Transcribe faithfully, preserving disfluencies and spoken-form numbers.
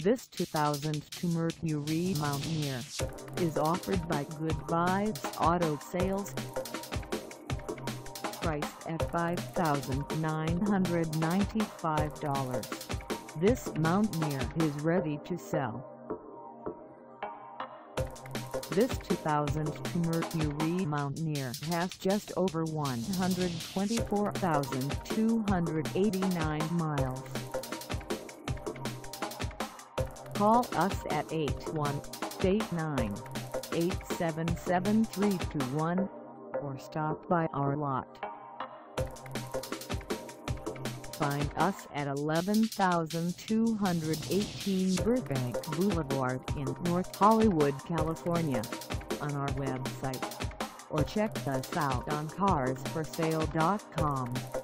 This two thousand two Mercury Mountaineer is offered by Good Vibes Auto Sales. Priced at five thousand nine hundred ninety-five dollars, this Mountaineer is ready to sell. This two thousand two Mercury Mountaineer has just over one hundred twenty-four thousand two hundred eighty-nine miles. Call us at eight one eight nine, eight seven seven, three two one or stop by our lot. Find us at eleven thousand two hundred eighteen Burbank Boulevard in North Hollywood, California, on our website, or check us out on cars for sale dot com.